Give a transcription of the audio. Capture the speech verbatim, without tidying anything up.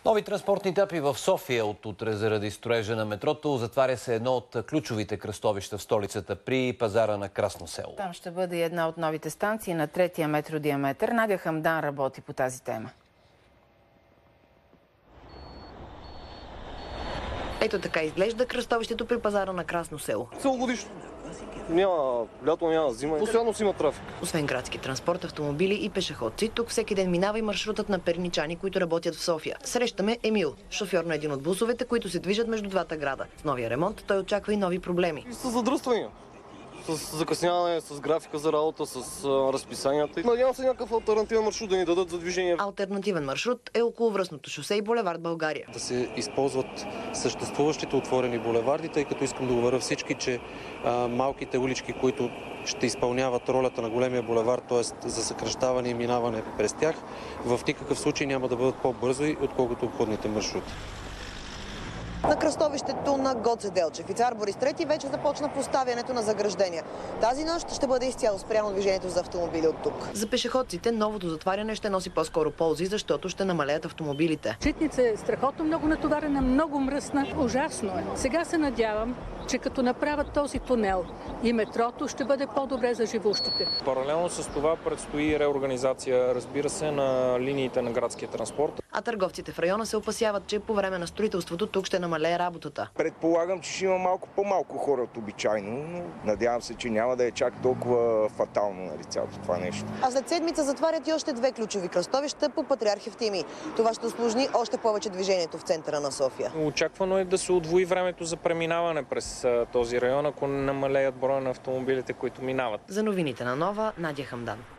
Нови транспортни етапи в София от утре заради строежа на метрото. Затваря се едно от ключовите кръстовища в столицата при пазара на Красно село. Там ще бъде една от новите станции на третия метродиаметър. Надя Хамдан работи по тази тема. Ето така изглежда кръстовището при пазара на Красно село. Целогодишно. Няма лято, няма зима. Постоянно си има трафик. Освен градски транспорт, автомобили и пешеходци, тук всеки ден минава и маршрутът на перничани, които работят в София. Срещаме Емил, шофьор на един от бусовете, които се движат между двата града. В новия ремонт той очаква и нови проблеми. И с задръствания. С закъсняване, с графика за работа, с а, разписанията. Надявам се някакъв алтернативен маршрут да ни дадат за движение. Алтернативен маршрут е околовръстното шосе и булевард България. Да се използват съществуващите отворени булеварди, тъй като искам да уверя всички, че а, малките улички, които ще изпълняват ролята на големия булевард, т.е. за съкращаване и минаване през тях, в никакъв случай няма да бъдат по-бързи, отколкото обходните маршрути. На кръстовището на Гоце Делчев и Цар Борис трети вече започна поставянето на заграждения. Тази нощ ще бъде изцяло спряно движението за автомобили от тук. За пешеходците новото затваряне ще носи по-скоро ползи, защото ще намалеят автомобилите. Житница е страхотно много натоварена, много мръсна. Ужасно е. Сега се надявам, че като направят този тунел и метрото, ще бъде по-добре за живущите. Паралелно с това предстои реорганизация, разбира се, на линиите на градския транспорт. А търговците в района се опасяват, че по време на строителството тук ще намалее работата. Предполагам, че ще има малко по-малко хора от обичайно, но надявам се, че няма да е чак толкова фатално, нали, цялото това нещо. А след седмица затварят и още две ключови кръстовища по Патриарх Евтимий. Това ще усложни още повече движението в центъра на София. Очаквано е да се удвои времето за преминаване през този район, ако намалеят броя на автомобилите, които минават. За новините на Нова, Надя Хамдан.